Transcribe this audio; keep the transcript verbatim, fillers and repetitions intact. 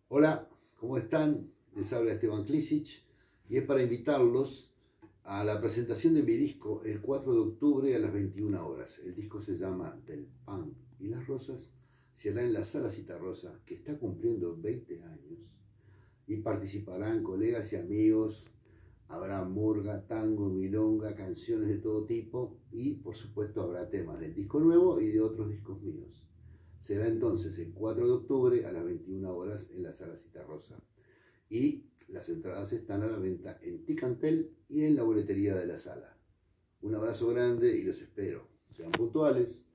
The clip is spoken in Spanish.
Hola, ¿cómo están? Les habla Esteban Klisic y es para invitarlos a la presentación de mi disco el cuatro de octubre a las veintiuna horas. El disco se llama Del Pan y las Rosas. Se hará en la Sala Citarrosa, que está cumpliendo veinte años, y participarán colegas y amigos. Habrá murga, tango, milonga, canciones de todo tipo y, por supuesto, habrá temas del disco nuevo y de otros discos míos. Será entonces el cuatro de octubre a las veintiuna horas en la Sala Citarrosa. Y las entradas están a la venta en Ticantel y en la boletería de la sala. Un abrazo grande y los espero. Sean puntuales.